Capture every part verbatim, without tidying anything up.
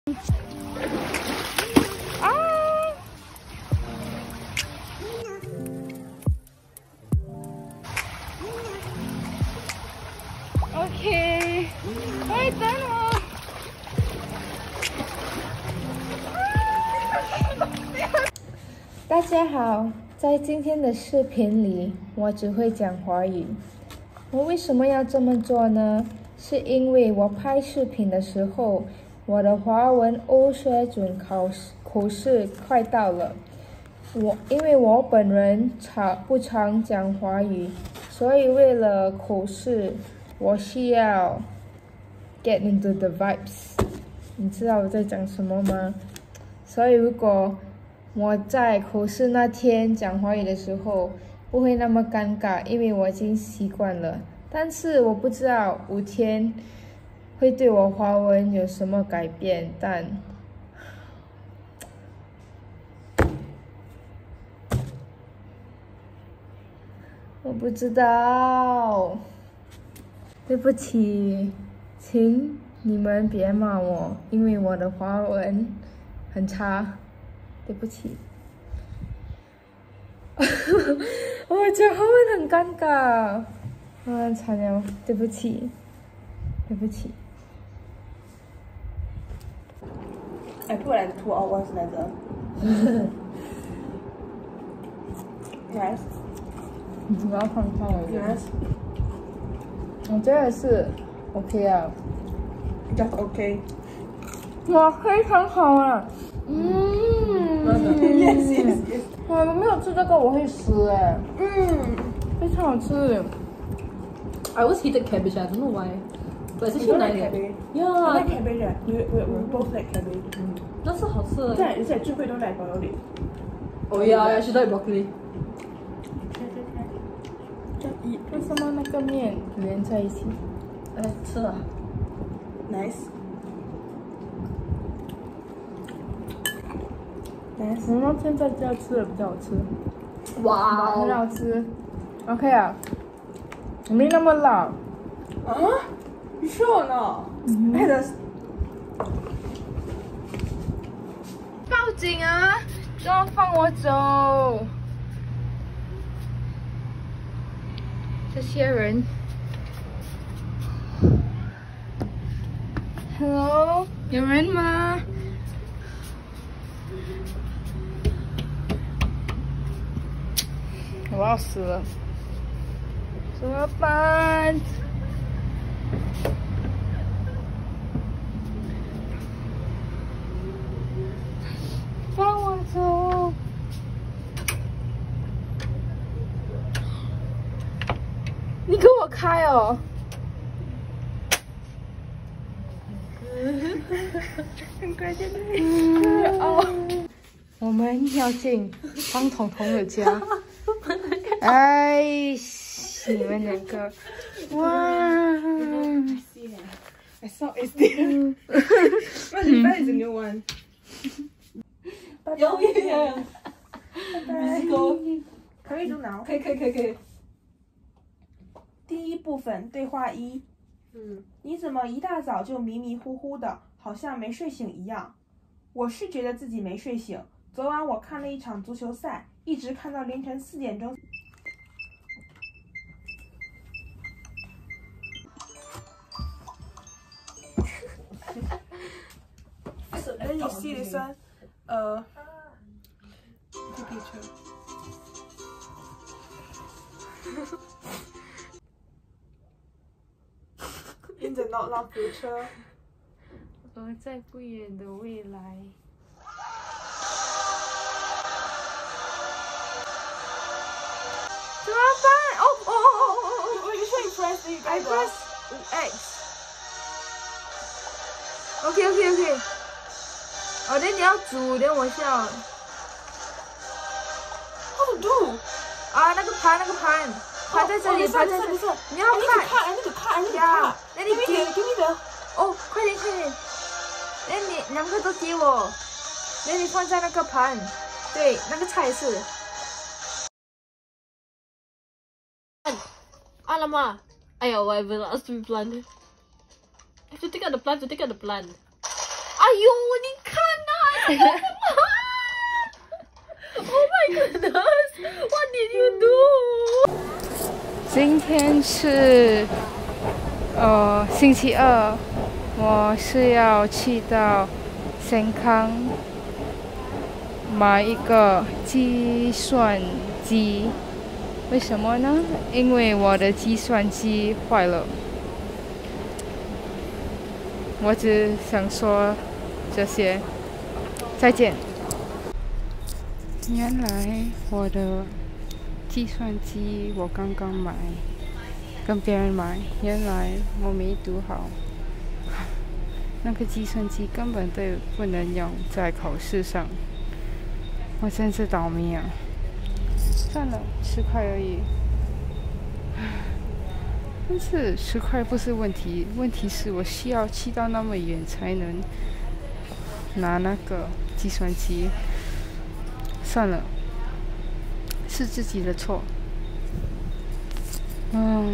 OK， 哎，等我。大家好，在今天的视频里，我只会讲华语。我为什么要这么做呢？是因为我拍视频的时候，我的华文欧水准考试口试快到了。我因为我本人常不常讲华语，所以为了口试，我需要 get into the vibes。你知道我在讲什么吗？所以如果我在口试那天讲华语的时候，不会那么尴尬，因为我已经习惯了。但是我不知道五天会对我华文有什么改变，但我不知道。对不起，请你们别骂我，因为我的华文很差。对不起。我讲华文很尴尬。啊，惨了，对不起，对不起。 I put like two hours later. Yes. 你不要看看我。 Yes. 我觉得是 OK 啊。 Just OK. 哇，非常好啊。嗯。 Yes, yes, yes. 哇，我没有吃这个我会死哎。 嗯， 非常好吃。 I always hated cabbage. I don't know why. But it's you actually don't like nice. cabbage? Yeah. I like cabbage. ah. We we we both like cabbage. 那是好吃的。 在而且智慧都 like broccoli. Oh yeah, yeah, she like broccoli. 为什么那个面连在一起？ 哎，吃了。 Nice. Nice. 我那天在家吃的比较好吃。 哇很好吃。OK 啊，没那么老。 啊？你说呢？哎的。 报警啊！给我放我走！这些人。Hello， 有人吗？我要死了，怎么办？放我走！你给我开哦！很快就哦，我们要进方彤彤的家。哎，你们两个，哇 I saw it there. But that is a new one. Bye Oh yeah. bye. 可以读now. 可以可以可以可以。 第一部分对话一。 嗯。 你怎么一大早就迷迷糊糊的，好像没睡醒一样？我是觉得自己没睡醒。昨晚我看了一场足球赛，一直看到凌晨四点钟。So then you see this one, uh, the picture. In the not long future. 而在不远的未来。怎么办？哦哦哦哦哦哦！ You should press the I press X。OK OK OK。哦，那你要煮，等我下。 How to do？ 啊，那个盘，那个盘，盘在这里，盘在这里。你要看。 I need to cut. I need to Yeah. cut. 那你 Give me the. Give me the. 哦，快点快点。那你两个都给我。那你放在那个盘，对，那个菜是。 Alamak. Ayo, whatever. Let's be blunt. I have to take out the plant. To take out the plant. 哎呦，你看呐、！Oh my goodness! What did you do? 今天是呃星期二，我是要去到香港买一个计算机。为什么呢？因为我的计算机坏了。我只想说这些，再见。原来我的计算机我刚刚买，跟别人买，原来我没读好。那个计算机根本都不能用在考试上，我真是倒霉啊！算了，十块而已。但是十块不是问题，问题是我需要去到那么远才能拿那个计算机。算了，是自己的错。嗯。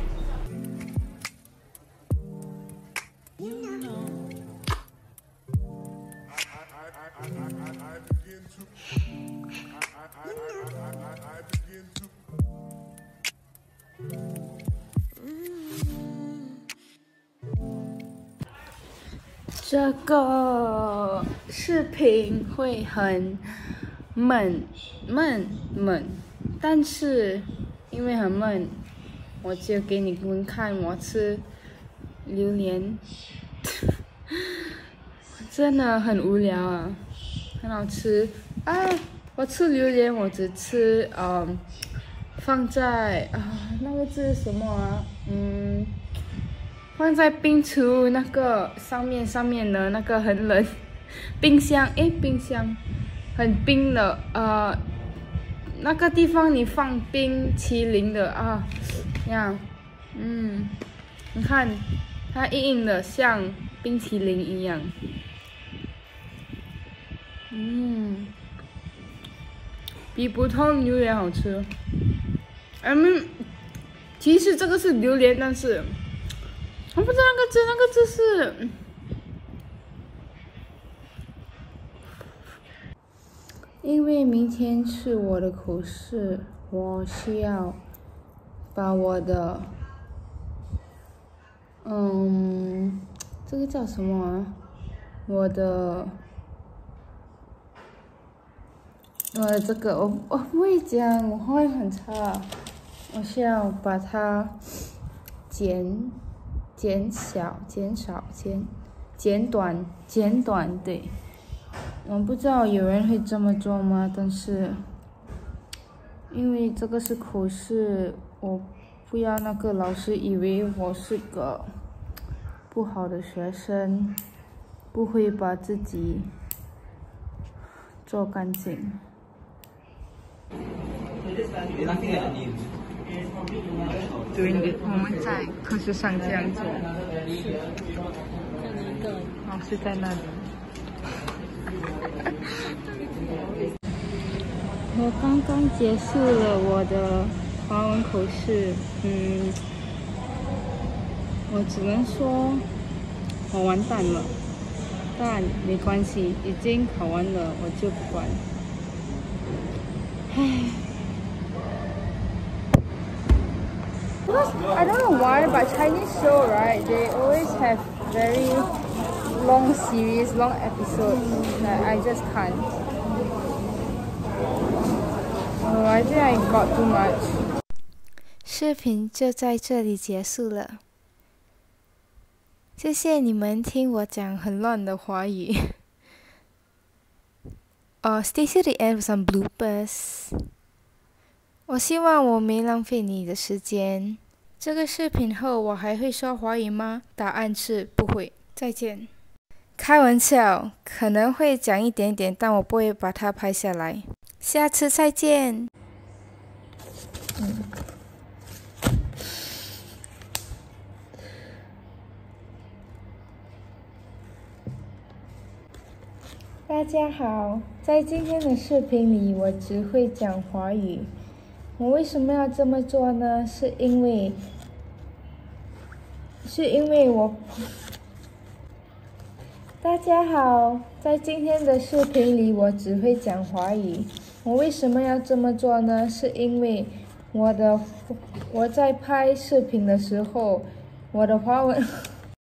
这个视频会很闷闷闷，但是因为很闷，我就给你们看我吃榴莲，真的很无聊啊，很好吃啊！我吃榴莲，我只吃嗯，放在啊那个字是什么啊？嗯。放在冰橱那个上面上面的那个很冷，冰箱诶，冰箱很冰的呃，那个地方你放冰淇淋的啊，呀，嗯，你看它硬硬的，像冰淇淋一样，嗯，比普通榴莲好吃。嗯，其实这个是榴莲，但是。我不知道那个字，那个字是，因为明天是我的口试，我需要把我的，嗯，这个叫什么啊？我的，我的这个我我不会讲，我华语很差，我需要把它剪。减小、减少、减减短、减短，对。我不知道有人会这么做吗？但是，因为这个是口试，我不要那个老师以为我是个不好的学生，不会把自己做干净。对，我们在课室上这样做。 在哪一个？ 老师在那里。我刚刚结束了我的华文口试，嗯，我只能说我完蛋了，但没关系，已经考完了，我就不管。唉。I don't know why, but Chinese show, right? They always have very long series, long episodes. That I just can't. Oh, I think I got too much. 视频就在这里结束了。谢谢你们听我讲很乱的华语。哦、uh, stay till the end for some bloopers. 我希望我没浪费你的时间。这个视频后我还会说华语吗？答案是不会。再见。开玩笑，可能会讲一点点，但我不会把它拍下来。下次再见。嗯。大家好，在今天的视频里，我只会讲华语。我为什么要这么做呢？是因为，是因为我。 大家好，在今天的视频里，我只会讲华语。我为什么要这么做呢？是因为我的我在拍视频的时候，我的华文